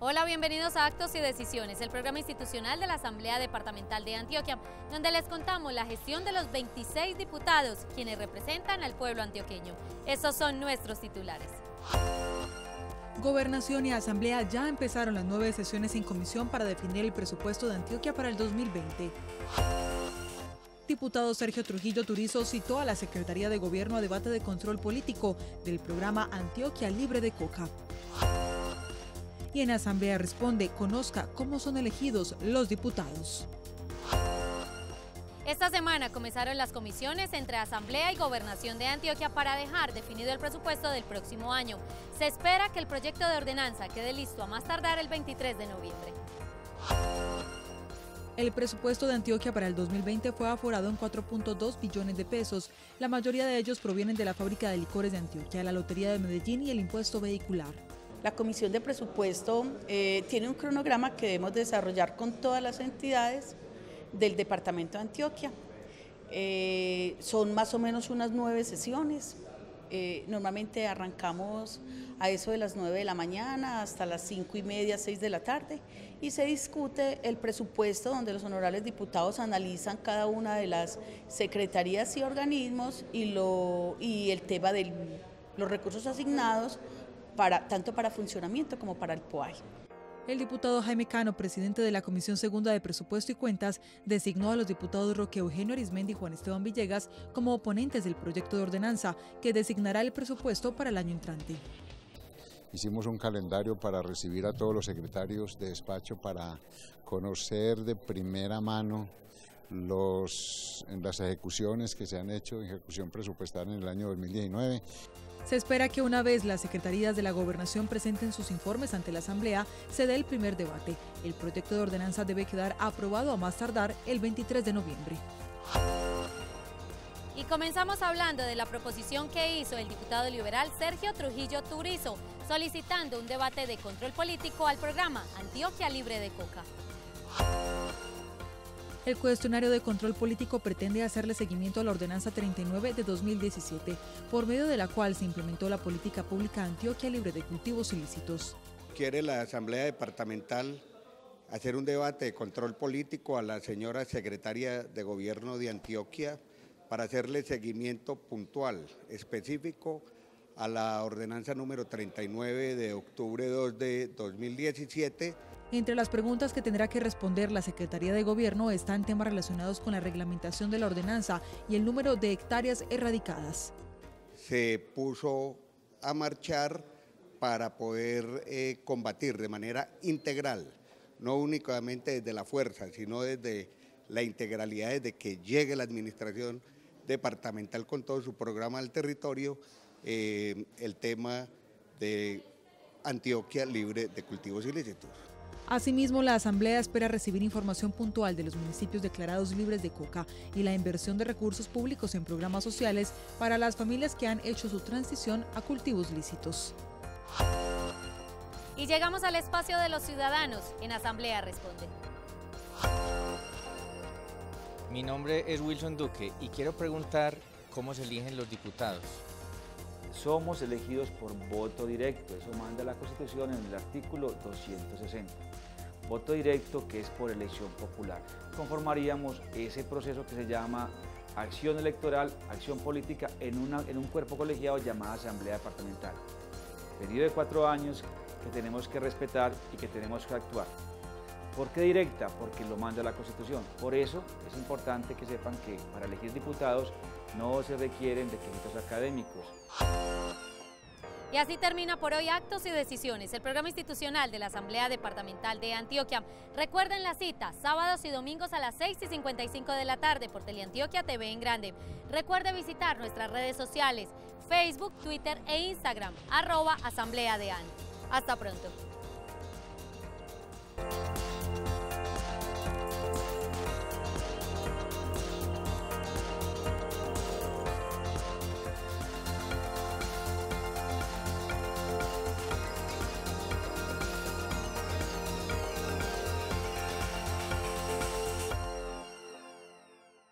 Hola, bienvenidos a Actos y Decisiones, el programa institucional de la Asamblea Departamental de Antioquia, donde les contamos la gestión de los 26 diputados, quienes representan al pueblo antioqueño. Estos son nuestros titulares. Gobernación y Asamblea ya empezaron las 9 sesiones en comisión para definir el presupuesto de Antioquia para el 2020. Diputado Sergio Trujillo Turizo citó a la Secretaría de Gobierno a debate de control político del programa Antioquia Libre de Coca. Y en Asamblea responde, conozca cómo son elegidos los diputados. Esta semana comenzaron las comisiones entre Asamblea y Gobernación de Antioquia para dejar definido el presupuesto del próximo año. Se espera que el proyecto de ordenanza quede listo a más tardar el 23 de noviembre. El presupuesto de Antioquia para el 2020 fue aforado en 4.2 billones de pesos. La mayoría de ellos provienen de la Fábrica de Licores de Antioquia, la Lotería de Medellín y el impuesto vehicular. La Comisión de Presupuesto tiene un cronograma que debemos desarrollar con todas las entidades del Departamento de Antioquia. Son más o menos unas 9 sesiones. Normalmente arrancamos a eso de las 9 de la mañana hasta las 5:30, 6 de la tarde y se discute el presupuesto donde los honorables diputados analizan cada una de las secretarías y organismos y el tema de los recursos asignados tanto para funcionamiento como para el POAI. El diputado Jaime Cano, presidente de la Comisión Segunda de Presupuesto y Cuentas, designó a los diputados Roque Eugenio Arizmendi y Juan Esteban Villegas como oponentes del proyecto de ordenanza que designará el presupuesto para el año entrante. Hicimos un calendario para recibir a todos los secretarios de despacho para conocer de primera mano las ejecuciones que se han hecho, ejecución presupuestaria en el año 2019. Se espera que una vez las secretarías de la Gobernación presenten sus informes ante la Asamblea, se dé el primer debate. El proyecto de ordenanza debe quedar aprobado a más tardar el 23 de noviembre. Y comenzamos hablando de la proposición que hizo el diputado liberal Sergio Trujillo Turizo, solicitando un debate de control político al programa Antioquia Libre de Coca. El cuestionario de control político pretende hacerle seguimiento a la Ordenanza 39 de 2017, por medio de la cual se implementó la política pública Antioquia Libre de Cultivos Ilícitos. Quiere la Asamblea Departamental hacer un debate de control político a la señora secretaria de Gobierno de Antioquia para hacerle seguimiento puntual, específico, a la Ordenanza número 39 de octubre 2 de 2017. Entre las preguntas que tendrá que responder la Secretaría de Gobierno están temas relacionados con la reglamentación de la ordenanza y el número de hectáreas erradicadas. Se puso a marchar para poder combatir de manera integral, no únicamente desde la fuerza, sino desde la integralidad, desde que llegue la administración departamental con todo su programa al territorio, el tema de Antioquia Libre de Cultivos Ilícitos. Asimismo, la Asamblea espera recibir información puntual de los municipios declarados libres de coca y la inversión de recursos públicos en programas sociales para las familias que han hecho su transición a cultivos lícitos. Y llegamos al espacio de los ciudadanos en Asamblea Responde. Mi nombre es Wilson Duque y quiero preguntar cómo se eligen los diputados. Somos elegidos por voto directo, eso manda la Constitución en el artículo 260. Voto directo, que es por elección popular. Conformaríamos ese proceso que se llama acción electoral, acción política en un cuerpo colegiado llamado Asamblea Departamental. Periodo de 4 años que tenemos que respetar y que tenemos que actuar. ¿Por qué directa? Porque lo manda la Constitución. Por eso es importante que sepan que para elegir diputados no se requieren requisitos académicos. Y así termina por hoy Actos y Decisiones, el programa institucional de la Asamblea Departamental de Antioquia. Recuerden la cita, sábados y domingos a las 6:55 de la tarde por Teleantioquia TV en Grande. Recuerde visitar nuestras redes sociales, Facebook, Twitter e Instagram, @AsambleaDeAnt. Hasta pronto.